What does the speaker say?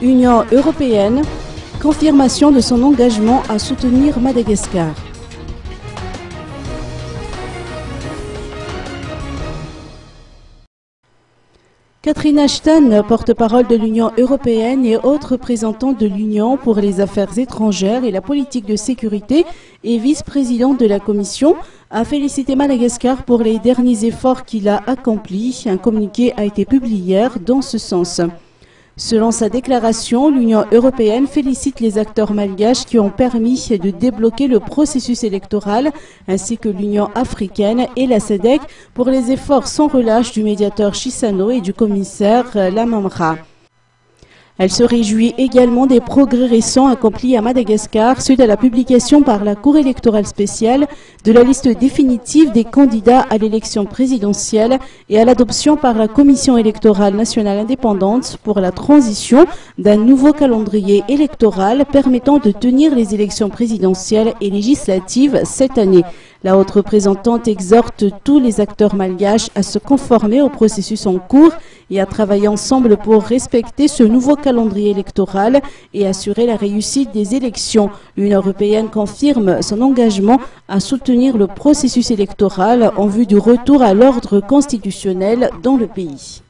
Union européenne, confirmation de son engagement à soutenir Madagascar. Catherine Ashton, porte-parole de l'Union européenne et haute représentante de l'Union pour les affaires étrangères et la politique de sécurité et vice-présidente de la Commission, a félicité Madagascar pour les derniers efforts qu'il a accomplis. Un communiqué a été publié hier dans ce sens. Selon sa déclaration, l'Union européenne félicite les acteurs malgaches qui ont permis de débloquer le processus électoral, ainsi que l'Union africaine et la SADC pour les efforts sans relâche du médiateur Chissano et du commissaire Lamamra. Elle se réjouit également des progrès récents accomplis à Madagascar suite à la publication par la Cour électorale spéciale de la liste définitive des candidats à l'élection présidentielle et à l'adoption par la Commission électorale nationale indépendante pour la transition d'un nouveau calendrier électoral permettant de tenir les élections présidentielles et législatives cette année. La haute représentante exhorte tous les acteurs malgaches à se conformer au processus en cours et à travailler ensemble pour respecter ce nouveau calendrier électoral et assurer la réussite des élections. L'Union européenne confirme son engagement à soutenir le processus électoral en vue du retour à l'ordre constitutionnel dans le pays.